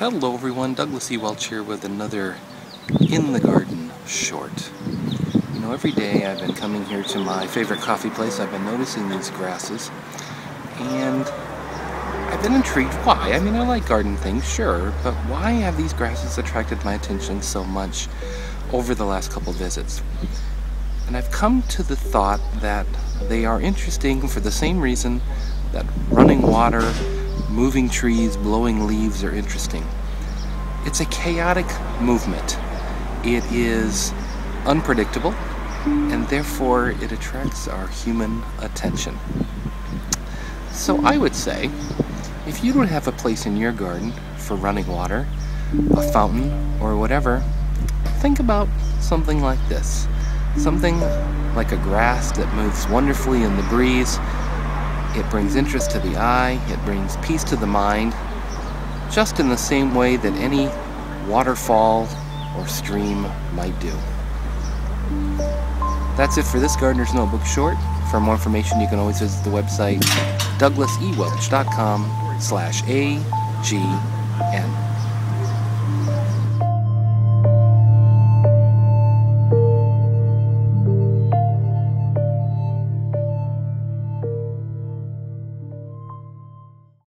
Hello everyone, Douglas E. Welch here with another In the Garden short. You know, every day I've been coming here to my favorite coffee place. I've been noticing these grasses, and I've been intrigued why. I mean, I like garden things, sure, but why have these grasses attracted my attention so much over the last couple visits? And I've come to the thought that they are interesting for the same reason that running water, moving trees, blowing leaves are interesting. It's a chaotic movement. It is unpredictable, and therefore it attracts our human attention. So I would say, if you don't have a place in your garden for running water, a fountain, or whatever, think about something like this. Something like a grass that moves wonderfully in the breeze. It brings interest to the eye, it brings peace to the mind, just in the same way that any waterfall or stream might do. That's it for this Gardener's Notebook short. For more information, you can always visit the website douglasewelch.com/AGN.